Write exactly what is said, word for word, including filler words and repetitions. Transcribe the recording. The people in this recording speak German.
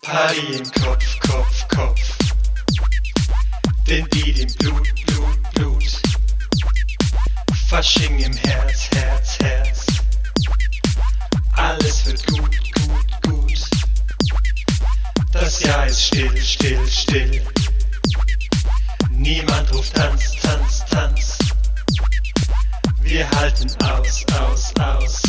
Party im Kopf, Kopf, Kopf. Den Beat im Blut, Blut, Blut. Fasching im Herz, Herz, Herz. Alles wird gut, gut, gut. Das Jahr ist still, still, still. Niemand ruft Tanz, Tanz, Tanz. Wir halten aus, aus, aus.